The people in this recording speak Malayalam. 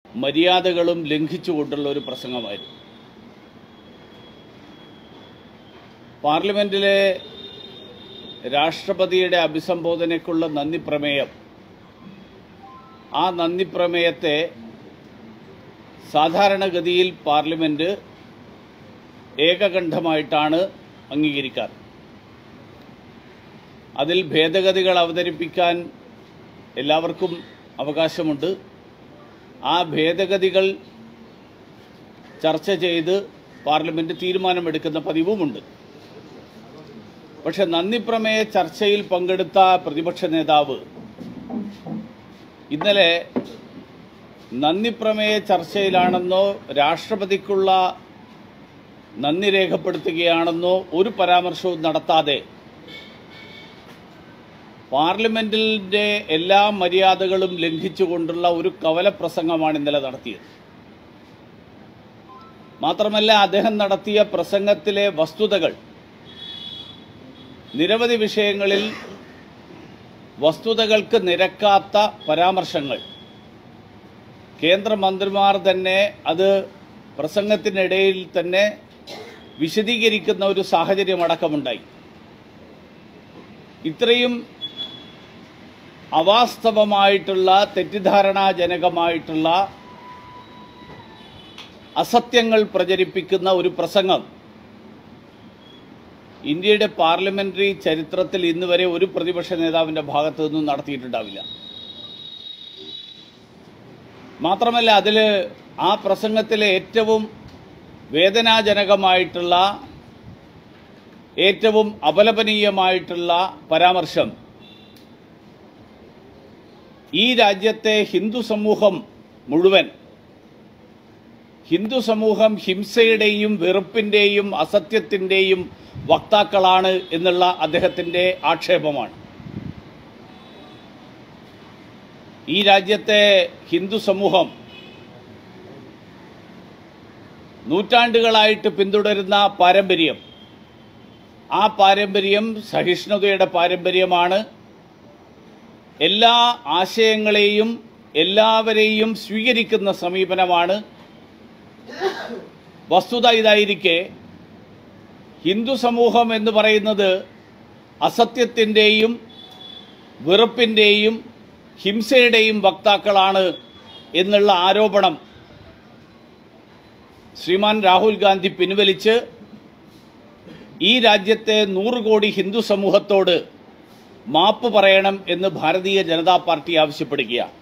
മര്യാദകളും ലംഘിച്ചുകൊണ്ടുള്ള ഒരു പ്രസംഗമായിരുന്നു. പാർലമെൻറ്റിലെ രാഷ്ട്രപതിയുടെ അഭിസംബോധനയ്ക്കുള്ള നന്ദി പ്രമേയം, ആ നന്ദി പ്രമേയത്തെ സാധാരണഗതിയിൽ പാർലമെൻറ്റ് ഏകകണ്ഠമായിട്ടാണ് അംഗീകരിക്കാറ്. അതിൽ ഭേദഗതികൾ അവതരിപ്പിക്കാൻ എല്ലാവർക്കും അവകാശമുണ്ട്. ആ ഭേദഗതികൾ ചർച്ച ചെയ്ത് പാർലമെൻറ്റ് തീരുമാനമെടുക്കുന്ന പതിവുമുണ്ട്. പക്ഷെ നന്ദിപ്രമേയ ചർച്ചയിൽ പങ്കെടുത്ത പ്രതിപക്ഷ നേതാവ് ഇന്നലെ നന്ദിപ്രമേയ ചർച്ചയിലാണെന്നോ രാഷ്ട്രപതിക്കുള്ള നന്ദി രേഖപ്പെടുത്തുകയാണെന്നോ ഒരു പരാമർശവും നടത്താതെ പാർലമെൻറ്റിൻ്റെ എല്ലാ മര്യാദകളും ലംഘിച്ചുകൊണ്ടുള്ള ഒരു കവലപ്രസംഗമാണ് ഇന്നലെ നടത്തിയത്. മാത്രമല്ല, അദ്ദേഹം നടത്തിയ പ്രസംഗത്തിലെ വസ്തുതകൾ, നിരവധി വിഷയങ്ങളിൽ വസ്തുതകൾക്ക് നിരക്കാത്ത പരാമർശങ്ങൾ, കേന്ദ്രമന്ത്രിമാർ തന്നെ അത് പ്രസംഗത്തിനിടയിൽ തന്നെ വിശദീകരിക്കുന്ന ഒരു സാഹചര്യമടക്കമുണ്ടായി. ഇത്രയും അവാസ്തവമായിട്ടുള്ള, തെറ്റിദ്ധാരണാജനകമായിട്ടുള്ള അസത്യങ്ങൾ പ്രചരിപ്പിക്കുന്ന ഒരു പ്രസംഗം ഇന്ത്യയുടെ പാർലമെന്ററി ചരിത്രത്തിൽ ഇന്നുവരെ ഒരു പ്രതിപക്ഷ നേതാവിൻ്റെ ഭാഗത്തു നിന്നും നടത്തിയിട്ടുണ്ടാവില്ല. മാത്രമല്ല, അതിൽ ആ പ്രസംഗത്തിലെ ഏറ്റവും വേദനാജനകമായിട്ടുള്ള, ഏറ്റവും അപലപനീയമായിട്ടുള്ള പരാമർശം ഈ രാജ്യത്തെ ഹിന്ദു സമൂഹം മുഴുവൻ, ഹിന്ദു സമൂഹം ഹിംസയുടെയും വെറുപ്പിൻ്റെയും അസത്യത്തിൻ്റെയും വക്താക്കളാണ് എന്നുള്ള അദ്ദേഹത്തിൻ്റെ ആക്ഷേപമാണ്. ഈ രാജ്യത്തെ ഹിന്ദു സമൂഹം നൂറ്റാണ്ടുകളായിട്ട് പിന്തുടരുന്ന പാരമ്പര്യം, ആ പാരമ്പര്യം സഹിഷ്ണുതയുടെ പാരമ്പര്യമാണ്. എല്ലാ ആശയങ്ങളെയും എല്ലാവരെയും സ്വീകരിക്കുന്ന സമീപനമാണ്. വസ്തുത ഇതായിരിക്കെ ഹിന്ദു സമൂഹം എന്ന് പറയുന്നത് അസത്യത്തിൻ്റെയും വെറുപ്പിൻ്റെയും ഹിംസയുടെയും വക്താക്കളാണ് എന്നുള്ള ആരോപണം ശ്രീമാൻ രാഹുൽ ഗാന്ധി പിൻവലിച്ച് ഈ രാജ്യത്തെ 100 കോടി ഹിന്ദു സമൂഹത്തോട് മാപ്പ് പറയണം എന്ന് ഭാരതീയ ജനതാ പാർട്ടി ആവശ്യപ്പെടുകയാണ്.